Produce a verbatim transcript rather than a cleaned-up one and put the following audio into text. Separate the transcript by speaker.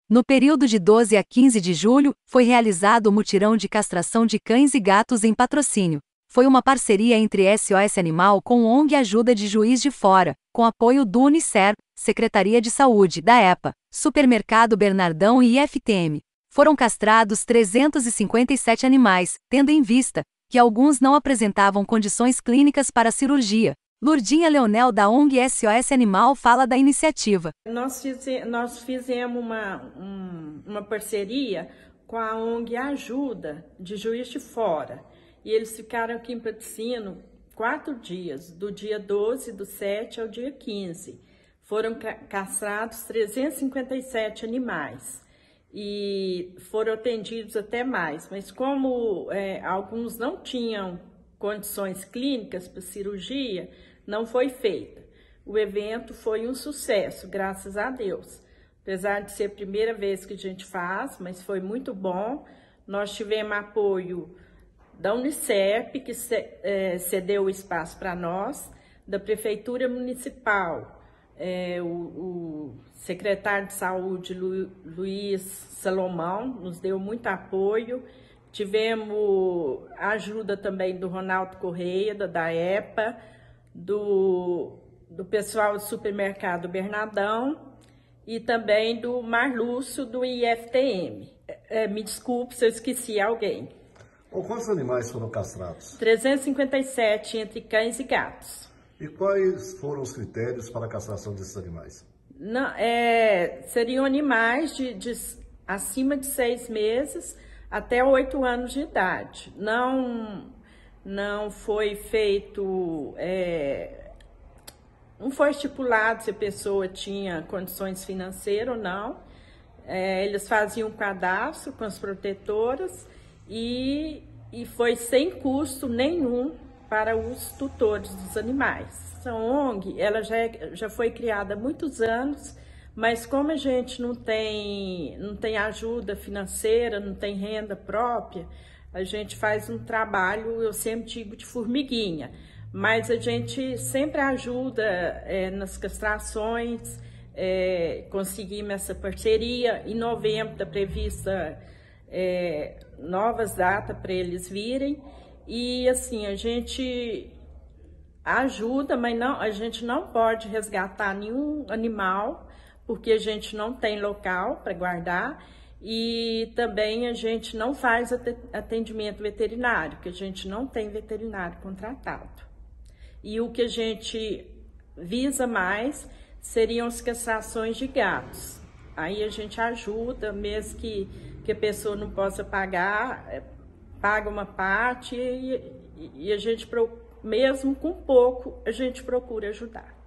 Speaker 1: No período de doze a quinze de julho, foi realizado o mutirão de castração de cães e gatos em Patrocínio. Foi uma parceria entre S O S Animal com O N G Ajuda de Juiz de Fora, com apoio do Unicer, Secretaria de Saúde, da EPA, Supermercado Bernardão e I F T M. Foram castrados trezentos e cinquenta e sete animais, tendo em vista que alguns não apresentavam condições clínicas para a cirurgia. Lurdinha Leonel, da O N G S O S Animal, fala da iniciativa.
Speaker 2: Nós, fize, nós fizemos uma, um, uma parceria com a O N G Ajuda de Juiz de Fora. E eles ficaram aqui em Patrocínio quatro dias, do dia doze do sete ao dia quinze. Foram castrados trezentos e cinquenta e sete animais e foram atendidos até mais. Mas como é, alguns não tinham condições clínicas para cirurgia, não foi feita. O evento foi um sucesso, graças a Deus. Apesar de ser a primeira vez que a gente faz, mas foi muito bom. Nós tivemos apoio da Unicep, que cedeu o espaço para nós, da Prefeitura Municipal, é, o, o secretário de Saúde, Lu, Luiz Salomão, nos deu muito apoio. Tivemos a ajuda também do Ronaldo Correia, da, da EPA, do, do pessoal do Supermercado Bernardão e também do Marlúcio, do I F T M. É, me desculpe se eu esqueci alguém.
Speaker 3: Quantos animais foram castrados?
Speaker 2: trezentos e cinquenta e sete entre cães e gatos.
Speaker 3: E quais foram os critérios para a castração desses animais?
Speaker 2: Não, é, seriam animais de, de acima de seis meses até oito anos de idade. Não, não foi feito, é, não foi estipulado se a pessoa tinha condições financeiras ou não. É, eles faziam um cadastro com as protetoras e, e foi sem custo nenhum para os tutores dos animais. A O N G ela já, é, já foi criada há muitos anos, mas como a gente não tem, não tem ajuda financeira, não tem renda própria, a gente faz um trabalho, eu sempre digo, de formiguinha. Mas a gente sempre ajuda é, nas castrações, é, conseguimos essa parceria. Em novembro está prevista é, novas datas para eles virem. E assim, a gente ajuda, mas não, a gente não pode resgatar nenhum animal, porque a gente não tem local para guardar, e também a gente não faz atendimento veterinário, porque a gente não tem veterinário contratado. E o que a gente visa mais seriam as castrações de gatos. Aí a gente ajuda, mesmo que, que a pessoa não possa pagar, paga uma parte e, e a gente, mesmo com pouco, a gente procura ajudar.